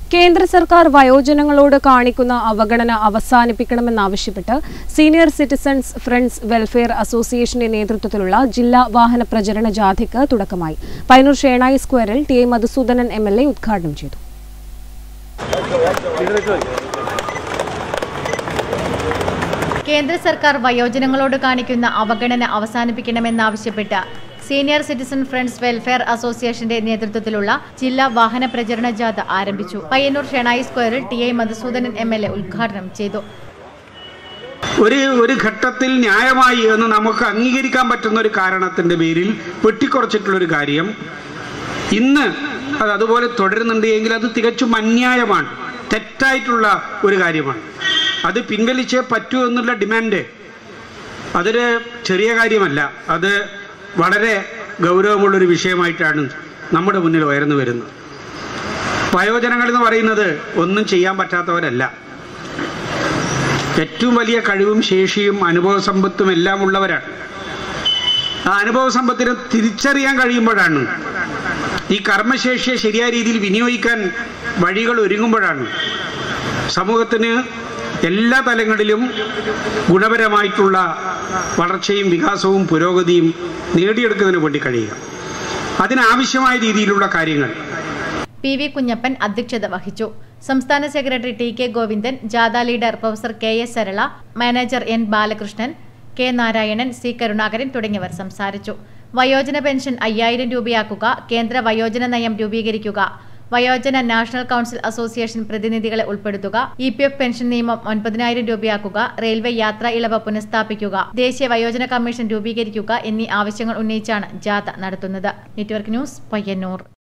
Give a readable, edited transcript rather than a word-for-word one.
കേന്ദ്ര സർക്കാർ വയോജനങ്ങളോട് കാണിക്കുന്ന അവഗണന അവസാനിപ്പിക്കണമെന്നാവശ്യപ്പെട്ട് സീനിയർ സിറ്റിസൺസ് ഫ്രണ്ട്സ് വെൽഫെയർ അസോസിയേഷന്റെ നേതൃത്വത്തിലുള്ള ജില്ലാ വാഹന പ്രചരണ ജാഥയ്ക്ക് തുടക്കമായി. പയ്യന്നൂർ ഷേണായി സ്ക്വയറിൽ ടി. മധുസൂദനൻ MLA ഉദ്ഘാടനം ചെയ്തു. കേന്ദ്ര സർക്കാർ വയോജനങ്ങളോട് കാണിക്കുന്ന അവഗണന അവസാനിപ്പിക്കണമെന്നാവശ്യപ്പെട്ട് സീനിയർ സിറ്റിസൺ ഫ്രണ്ട്സ് വെൽഫെയർ അസോസിയേഷന്റെ നേതൃത്വത്തിലുള്ള ജില്ലാ വാഹന പ്രചരണ ജാഥ ആരംഭിച്ചു. പയ്യന്നൂർ ഷേണായി സ്ക്വയറിൽ ടി. മധുസൂദനൻ MLA ഉദ്ഘാടനം ചെയ്തു. ഒരു ഘട്ടത്തിൽ ന്യായമായി എന്ന് നമുക്ക് അംഗീകരിക്കാൻ പറ്റുന്ന ഒരു കാരണത്തിന്റെ പേരിൽ വെട്ടിക്കുറച്ചിട്ടുള്ളൊരു കാര്യം ഇന്ന് അതുപോലെ തുടരുന്നുണ്ട് എങ്കിൽ അത് തികച്ചും അന്യായമാണ്, തെറ്റായിട്ടുള്ള ഒരു കാര്യമാണ്. അത് പിൻവലിച്ചേ പറ്റൂ എന്നുള്ള ഡിമാൻഡ് അതൊരു ചെറിയ കാര്യമല്ല, അത് വളരെ ഗൗരവമുള്ളൊരു വിഷയമായിട്ടാണ് നമ്മുടെ മുന്നിൽ ഉയർന്നു വരുന്നത്. വയോജനങ്ങൾ എന്ന് പറയുന്നത് ഒന്നും ചെയ്യാൻ പറ്റാത്തവരല്ല. ഏറ്റവും വലിയ കഴിവും ശേഷിയും അനുഭവ സമ്പത്തും എല്ലാം ഉള്ളവരാണ്. ആ അനുഭവ സമ്പത്തിനെ തിരിച്ചറിയാൻ കഴിയുമ്പോഴാണ്, ഈ കർമ്മശേഷിയെ ശരിയായ രീതിയിൽ വിനിയോഗിക്കാൻ വഴികൾ ഒരുങ്ങുമ്പോഴാണ് സമൂഹത്തിന് എല്ലാ തലങ്ങളിലും ഗുണപരമായിട്ടുള്ള വളർച്ചയും വികാസവും പുരോഗതിയും നേടിയെടുക്കുന്നതിന് വേണ്ടി കഴിയുക. അതിനാവശ്യമായ രീതിയിലുള്ള കാര്യങ്ങൾ PV കുഞ്ഞപ്പൻ അധ്യക്ഷത വഹിച്ചു. സംസ്ഥാന സെക്രട്ടറി TK ഗോവിന്ദൻ, ജാഥ leader professor KS Sarala, manager N Balakrishnan, K Narayanan, C Karunakaran തുടങ്ങിയവർ സംസാരിച്ചു. വയോജന പെൻഷൻ 5000 രൂപയാക്കുക, കേന്ദ്ര വയോജന നയം രൂപീകരിക്കുക, വയോജന നാഷണൽ കൌൺസിൽ അസോസിയേഷൻ പ്രതിനിധികളെ ഉൾപ്പെടുത്തുക, EPF പെൻഷൻ നിയമം 9000 രൂപയാക്കുക, റെയിൽവേ യാത്രാ ഇളവ് പുനഃസ്ഥാപിക്കുക, ദേശീയ വയോജന കമ്മീഷൻ രൂപീകരിക്കുക എന്നീ ആവശ്യങ്ങൾ ഉന്നയിച്ചാണ് ജാഥ നടത്തുന്നത്. Network news, Payyanur.